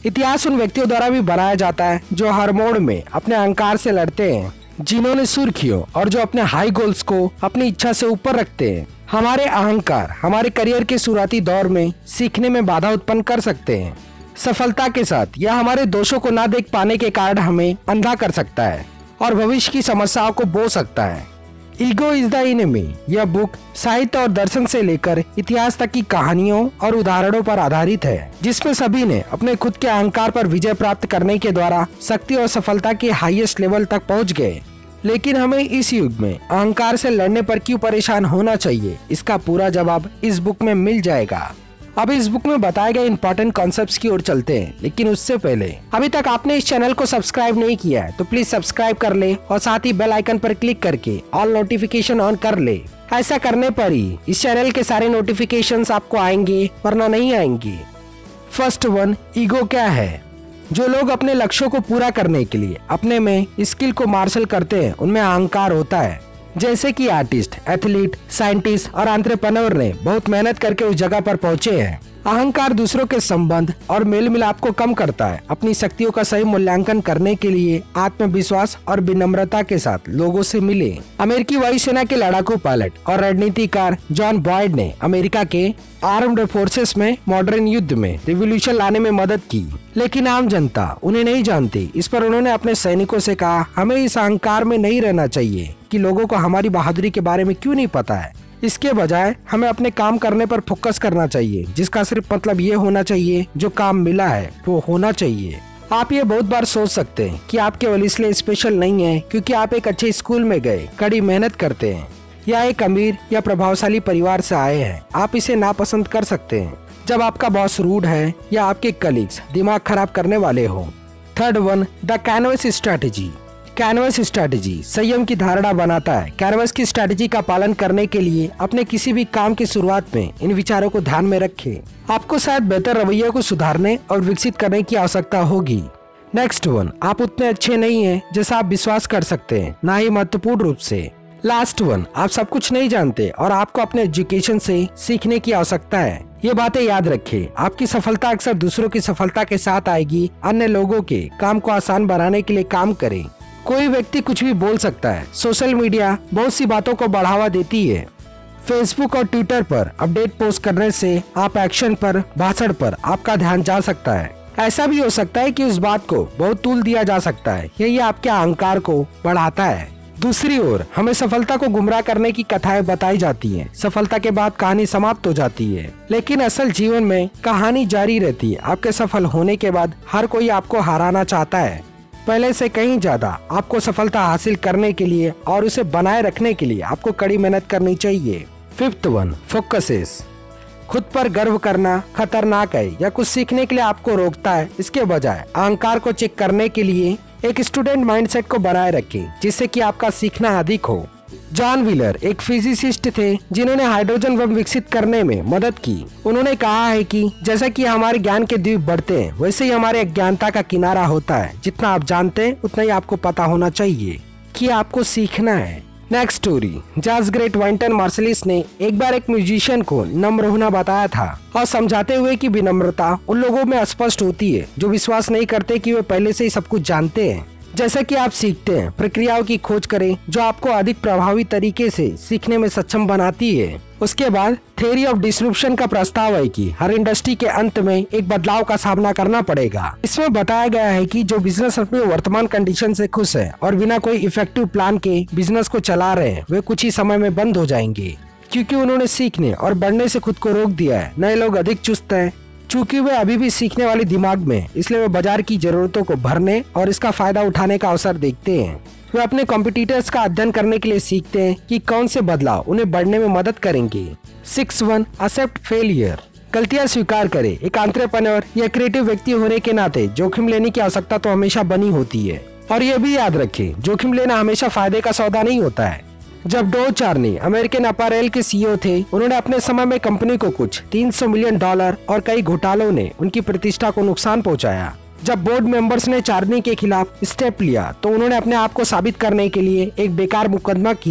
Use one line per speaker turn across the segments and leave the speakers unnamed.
इतिहास उन व्यक्तियों द्वारा भी बनाया जाता है जो हर मोड़ में अपने अहंकार से लड़ते हैं, जिन्होंने सुर्खियों और जो अपने हाई गोल्स को अपनी इच्छा से ऊपर रखते हैं। हमारे अहंकार हमारे करियर के शुरुआती दौर में सीखने में बाधा उत्पन्न कर सकते हैं। सफलता के साथ यह हमारे दोषों को ना देख पाने के कारण हमें अंधा कर सकता है और भविष्य की समस्याओं को बो सकता है। ईगो इज द एनिमी यह बुक साहित्य और दर्शन से लेकर इतिहास तक की कहानियों और उदाहरणों पर आधारित है, जिसमें सभी ने अपने खुद के अहंकार पर विजय प्राप्त करने के द्वारा शक्ति और सफलता के हाईएस्ट लेवल तक पहुंच गए। लेकिन हमें इस युग में अहंकार से लड़ने पर क्यों परेशान होना चाहिए, इसका पूरा जवाब इस बुक में मिल जाएगा। अब इस बुक में बताए गए इंपॉर्टेंट कॉन्सेप्ट्स की ओर चलते हैं, लेकिन उससे पहले अभी तक आपने इस चैनल को सब्सक्राइब नहीं किया है तो प्लीज सब्सक्राइब कर ले और साथ ही बेल आइकन पर क्लिक करके ऑल नोटिफिकेशन ऑन कर ले। ऐसा करने पर ही इस चैनल के सारे नोटिफिकेशंस आपको आएंगे, वरना नहीं आएंगे। फर्स्ट वन, ईगो क्या है? जो लोग अपने लक्ष्यों को पूरा करने के लिए अपने में स्किल को मार्शल करते हैं, उनमें अहंकार होता है। जैसे कि आर्टिस्ट, एथलीट, साइंटिस्ट और एंटरप्रेन्योर ने बहुत मेहनत करके उस जगह पर पहुंचे हैं। अहंकार दूसरों के संबंध और मेल मिलाप को कम करता है। अपनी शक्तियों का सही मूल्यांकन करने के लिए आत्मविश्वास और विनम्रता के साथ लोगों से मिले। अमेरिकी वायुसेना के लड़ाकू पायलट और रणनीतिकार जॉन बॉयड ने अमेरिका के आर्म्ड फोर्सेस में मॉडर्न युद्ध में रिवॉल्यूशन लाने में मदद की, लेकिन आम जनता उन्हें नहीं जानती। इस पर उन्होंने अपने सैनिकों से कहा, हमें इस अहंकार में नहीं रहना चाहिए कि लोगों को हमारी बहादुरी के बारे में क्यों नहीं पता है। इसके बजाय हमें अपने काम करने पर फोकस करना चाहिए, जिसका सिर्फ मतलब ये होना चाहिए जो काम मिला है वो होना चाहिए। आप ये बहुत बार सोच सकते हैं कि आप केवल इसलिए स्पेशल नहीं है क्योंकि आप एक अच्छे स्कूल में गए, कड़ी मेहनत करते हैं या एक अमीर या प्रभावशाली परिवार से आए हैं। आप इसे नापसंद कर सकते हैं जब आपका बॉस रूड है या आपके कलीग्स दिमाग खराब करने वाले हो। Third one, the canvas strategy. Canvas strategy संयम की धारणा बनाता है। कैनवस की स्ट्रैटेजी का पालन करने के लिए अपने किसी भी काम की शुरुआत में इन विचारों को ध्यान में रखें। आपको शायद बेहतर रवैये को सुधारने और विकसित करने की आवश्यकता होगी। नेक्स्ट वन, आप उतने अच्छे नहीं हैं जैसा आप विश्वास कर सकते हैं, ना ही महत्वपूर्ण रूप से। लास्ट वन, आप सब कुछ नहीं जानते और आपको अपने एजुकेशन से सीखने की आवश्यकता है। ये बातें याद रखें। आपकी सफलता अक्सर दूसरों की सफलता के साथ आएगी। अन्य लोगों के काम को आसान बनाने के लिए काम करें। कोई व्यक्ति कुछ भी बोल सकता है। सोशल मीडिया बहुत सी बातों को बढ़ावा देती है। फेसबुक और ट्विटर पर अपडेट पोस्ट करने से आप एक्शन पर, भाषण पर आपका ध्यान जा सकता है। ऐसा भी हो सकता है कि उस बात को बहुत तूल दिया जा सकता है। यही आपके अहंकार को बढ़ाता है। दूसरी ओर हमें सफलता को गुमराह करने की कथाएं बताई जाती हैं। सफलता के बाद कहानी समाप्त हो जाती है, लेकिन असल जीवन में कहानी जारी रहती है। आपके सफल होने के बाद हर कोई आपको हराना चाहता है। पहले से कहीं ज्यादा आपको सफलता हासिल करने के लिए और उसे बनाए रखने के लिए आपको कड़ी मेहनत करनी चाहिए। Fifth one, focuses. खुद पर गर्व करना खतरनाक है या कुछ सीखने के लिए आपको रोकता है। इसके बजाय अहंकार को चेक करने के लिए एक स्टूडेंट माइंडसेट को बनाए रखें, जिससे कि आपका सीखना अधिक हो। जॉन व्हीलर एक फिजिसिस्ट थे जिन्होंने हाइड्रोजन बम विकसित करने में मदद की। उन्होंने कहा है कि जैसा कि हमारे ज्ञान के द्वीप बढ़ते हैं, वैसे ही हमारे अज्ञानता का किनारा होता है। जितना आप जानते हैं उतना ही आपको पता होना चाहिए कि आपको सीखना है। Next story, jazz great Wynton Marsalis ने एक बार एक म्यूजिशियन को नम्र होना बताया था और समझाते हुए कि विनम्रता उन लोगों में अस्पष्ट होती है जो विश्वास नहीं करते कि वे पहले से ही सब कुछ जानते हैं। जैसा कि आप सीखते हैं, प्रक्रियाओं की खोज करें जो आपको अधिक प्रभावी तरीके से सीखने में सक्षम बनाती है। उसके बाद थ्योरी ऑफ डिस्ट्रीब्यूशन का प्रस्ताव है कि हर इंडस्ट्री के अंत में एक बदलाव का सामना करना पड़ेगा। इसमें बताया गया है कि जो बिजनेस अपनी वर्तमान कंडीशन से खुश है और बिना कोई इफेक्टिव प्लान के बिजनेस को चला रहे हैं, वे कुछ ही समय में बंद हो जाएंगे, क्योंकि उन्होंने सीखने और बढ़ने से खुद को रोक दिया है। नए लोग अधिक चुस्त हैं चूँकि वे अभी भी सीखने वाले दिमाग में, इसलिए वे बाजार की जरूरतों को भरने और इसका फायदा उठाने का अवसर देखते हैं। वे अपने कॉम्पिटिटर्स का अध्ययन करने के लिए सीखते हैं कि कौन से बदलाव उन्हें बढ़ने में मदद करेंगे। 6.1 एक्सेप्ट फेलियर। गलतियां स्वीकार करें। एक एंटरप्रेन्योर या क्रिएटिव व्यक्ति होने के नाते जोखिम लेने की आवश्यकता तो हमेशा बनी होती है, और ये भी याद रखें, जोखिम लेना हमेशा फायदे का सौदा नहीं होता है। जब डो चार्नी अमेरिकन अपैरेल के सीईओ थे, उन्होंने अपने समय में कंपनी को कुछ $300 मिलियन और कई घोटालों ने उनकी प्रतिष्ठा को नुकसान पहुंचाया। जब बोर्ड मेंबर्स ने चार्नी के खिलाफ स्टेप लिया तो उन्होंने अपने आप को साबित करने के लिए एक बेकार मुकदमा किया।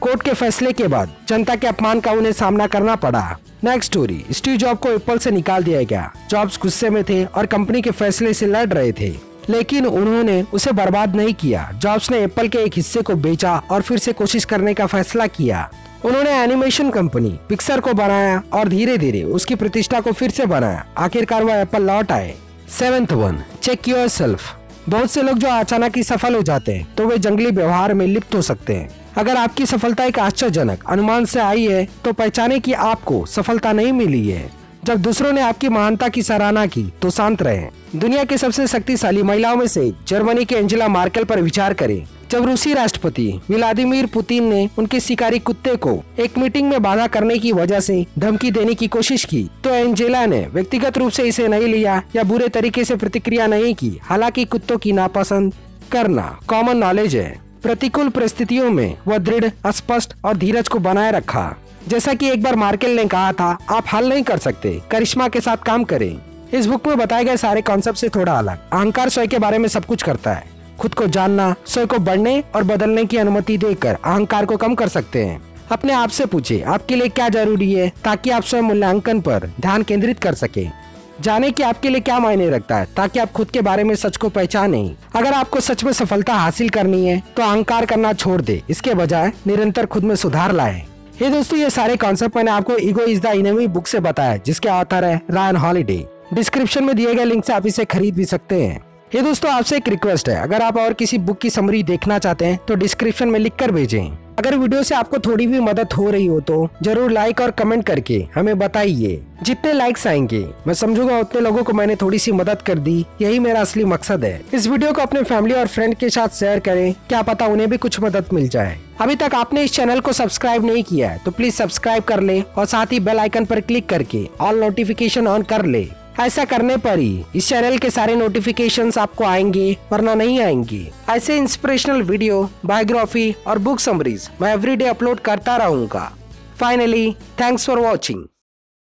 कोर्ट के फैसले के बाद जनता के अपमान का उन्हें सामना करना पड़ा। नेक्स्ट स्टोरी, स्टीव जॉब को एप्पल से निकाल दिया गया। जॉब्स गुस्से में थे और कंपनी के फैसले से लड़ रहे थे, लेकिन उन्होंने उसे बर्बाद नहीं किया। जॉब्स ने एप्पल के एक हिस्से को बेचा और फिर से कोशिश करने का फैसला किया। उन्होंने एनिमेशन कंपनी पिक्सर को बनाया और धीरे धीरे उसकी प्रतिष्ठा को फिर से बनाया। आखिरकार वह एप्पल लौट आए। 7th one, check yourself. बहुत से लोग जो अचानक ही सफल हो जाते हैं तो वे जंगली व्यवहार में लिप्त हो सकते हैं। अगर आपकी सफलता एक आश्चर्यजनक अनुमान से आई है तो पहचाने कि आपको सफलता नहीं मिली है। जब दूसरों ने आपकी महानता की सराहना की तो शांत रहें। दुनिया की सबसे शक्तिशाली महिलाओं में से जर्मनी के एंजेला मार्केल पर विचार करें। जब रूसी राष्ट्रपति व्लादिमीर पुतिन ने उनके शिकारी कुत्ते को एक मीटिंग में बाधा करने की वजह से धमकी देने की कोशिश की तो एंजेला ने व्यक्तिगत रूप से इसे नहीं लिया या बुरे तरीके से प्रतिक्रिया नहीं की। हालांकि कुत्तों की नापसंद करना कॉमन नॉलेज है। प्रतिकूल परिस्थितियों में वह दृढ़, स्पष्ट और धीरज को बनाए रखा। जैसा कि एक बार मार्केल ने कहा था, आप हल नहीं कर सकते, करिश्मा के साथ काम करें। इस बुक में बताए गए सारे कॉन्सेप्ट से थोड़ा अलग। अहंकार स्वयं के बारे में सब कुछ करता है। खुद को जानना स्वयं को बढ़ने और बदलने की अनुमति देकर अहंकार को कम कर सकते हैं। अपने आप से पूछे आपके लिए क्या जरूरी है ताकि आप स्वयं मूल्यांकन पर ध्यान केंद्रित कर सके। जाने कि आपके लिए क्या मायने रखता है ताकि आप खुद के बारे में सच को पहचाने। अगर आपको सच में सफलता हासिल करनी है तो अहंकार करना छोड़ दे, इसके बजाय निरंतर खुद में सुधार लाए। ये दोस्तों, ये सारे कॉन्सेप्ट मैंने आपको ego is the enemy book से बताया, जिसके ऑथर है रायन हॉलिडे। डिस्क्रिप्शन में दिए गए लिंक से आप इसे खरीद भी सकते हैं। ये दोस्तों, आपसे एक रिक्वेस्ट है, अगर आप और किसी बुक की समरी देखना चाहते हैं तो डिस्क्रिप्शन में लिख कर भेजें। अगर वीडियो से आपको थोड़ी भी मदद हो रही हो तो जरूर लाइक और कमेंट करके हमें बताइए। जितने लाइक्स आएंगे मैं समझूंगा उतने लोगों को मैंने थोड़ी सी मदद कर दी, यही मेरा असली मकसद है। इस वीडियो को अपने फैमिली और फ्रेंड के साथ शेयर करें, क्या पता उन्हें भी कुछ मदद मिल जाए। अभी तक आपने इस चैनल को सब्सक्राइब नहीं किया है तो प्लीज सब्सक्राइब कर ले और साथ ही बेल आइकन पर क्लिक करके ऑल नोटिफिकेशन ऑन कर ले। ऐसा करने पर ही इस चैनल के सारे नोटिफिकेशंस आपको आएंगे, वरना नहीं आएंगे। ऐसे इंस्पिरेशनल वीडियो, बायोग्राफी और बुक समरीज मैं एवरीडे अपलोड करता रहूंगा। Finally, thanks for watching.